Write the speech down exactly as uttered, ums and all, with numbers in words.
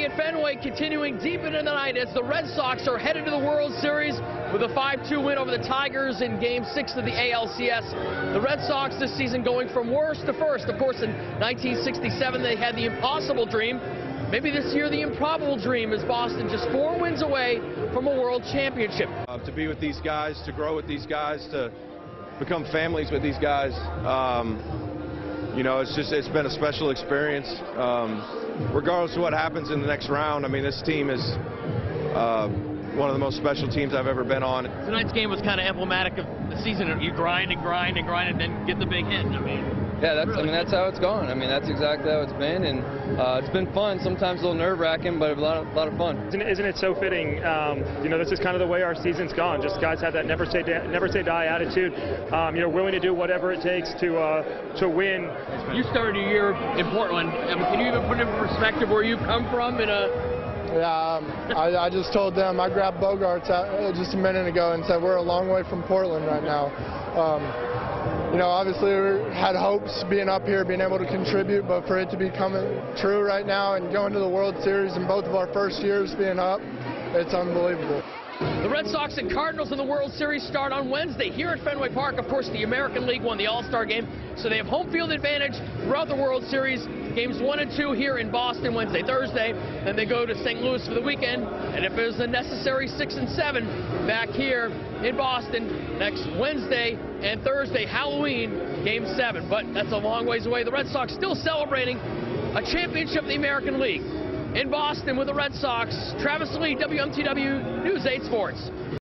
at Fenway continuing deep into the night as the Red Sox are headed to the World Series with a five two win over the Tigers in Game six of the A L C S. The Red Sox this season going from worst to first. Of course, in nineteen sixty-seven, they had the impossible dream. Maybe this year the improbable dream is Boston just four wins away from a world championship. Uh, to be with these guys, to grow with these guys, to become families with these guys, um, you know, it's just, it's been a special experience. Um, regardless of what happens in the next round, I mean, this team is uh, one of the most special teams I've ever been on. Tonight's game was kind of emblematic of the season. You grind and grind and grind and then get the big hit. I mean, yeah, that's, really. I mean, that's how it's gone. I mean, that's exactly how it's been, and uh, it's been fun. Sometimes a little nerve-wracking, but a lot of, a lot of fun. Isn't it, isn't it so fitting? Um, you know, this is kind of the way our season's gone. Just guys have that never say never say die attitude. Um, you know, willing to do whatever it takes to uh, to win. You started your year in Portland. I mean, can you even put into perspective where you've come from in a? Yeah, um, I, I just told them, I grabbed Bogarts out, uh, just a minute ago and said we're a long way from Portland right now. Um, you know, obviously we had hopes being up here, being able to contribute, but for it to be coming true right now and going to the World Series in both of our first years being up, it's unbelievable. The Red Sox and Cardinals in the World Series start on Wednesday here at Fenway Park. Of course, the American League won the All-Star game, so they have home field advantage throughout the World Series. Games one and two here in Boston Wednesday, Thursday. Then they go to Saint Louis for the weekend, and if there's a necessary six and seven, back here in Boston next Wednesday and Thursday, Halloween, Game seven. But that's a long ways away. The Red Sox still celebrating a championship in the American League. In Boston with the Red Sox, Travis Lee, W M T W News eight Sports.